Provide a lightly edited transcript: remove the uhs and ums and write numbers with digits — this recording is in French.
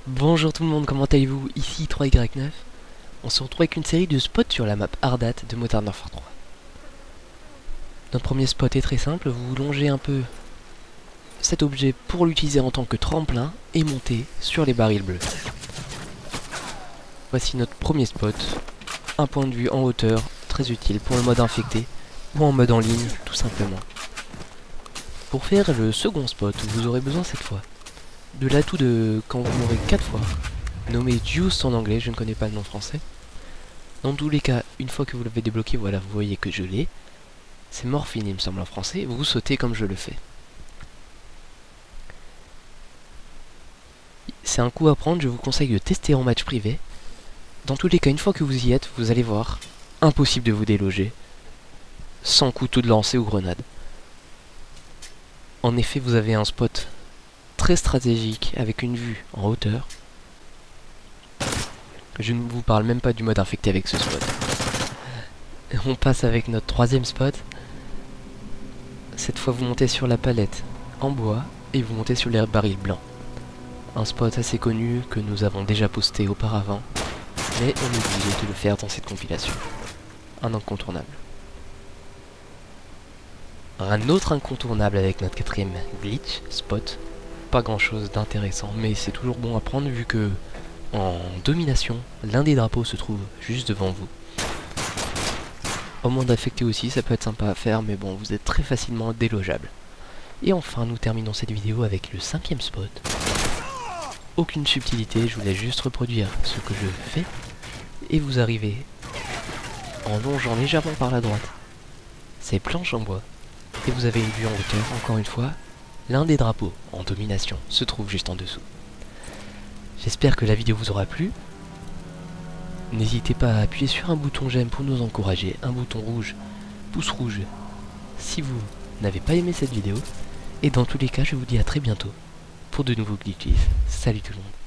Bonjour tout le monde, comment allez-vous? Ici 3Y9. On se retrouve avec une série de spots sur la map Ardat de Modern Warfare 3. Notre premier spot est très simple, vous longez un peu cet objet pour l'utiliser en tant que tremplin et monter sur les barils bleus. Voici notre premier spot, un point de vue en hauteur, très utile pour le mode infecté ou en mode en ligne tout simplement. Pour faire le second spot, vous aurez besoin cette fois de l'atout de quand vous mourrez 4 fois, nommé Juice en anglais, je ne connais pas le nom français. Dans tous les cas, une fois que vous l'avez débloqué, voilà, vous voyez que je l'ai. C'est morphine, il me semble en français, vous sautez comme je le fais. C'est un coup à prendre, je vous conseille de tester en match privé. Dans tous les cas, une fois que vous y êtes, vous allez voir, impossible de vous déloger, sans couteau de lancer ou grenade. En effet, vous avez un spot très stratégique avec une vue en hauteur. Je ne vous parle même pas du mode infecté avec ce spot. On passe avec notre troisième spot. Cette fois vous montez sur la palette en bois et vous montez sur les barils blancs. Un spot assez connu que nous avons déjà posté auparavant, mais on est obligé de le faire dans cette compilation. Un incontournable. Un autre incontournable avec notre quatrième glitch spot. Pas grand chose d'intéressant, mais c'est toujours bon à prendre vu que en domination, l'un des drapeaux se trouve juste devant vous. Au monde affecté aussi, ça peut être sympa à faire, mais bon, vous êtes très facilement délogeable. Et enfin, nous terminons cette vidéo avec le cinquième spot. Aucune subtilité, je voulais juste reproduire ce que je fais. Et vous arrivez en longeant légèrement par la droite ces planches en bois. Et vous avez une vue en hauteur, encore une fois. L'un des drapeaux en domination se trouve juste en dessous. J'espère que la vidéo vous aura plu. N'hésitez pas à appuyer sur un bouton j'aime pour nous encourager, un bouton rouge, pouce rouge, si vous n'avez pas aimé cette vidéo. Et dans tous les cas, je vous dis à très bientôt pour de nouveaux glitches. Salut tout le monde.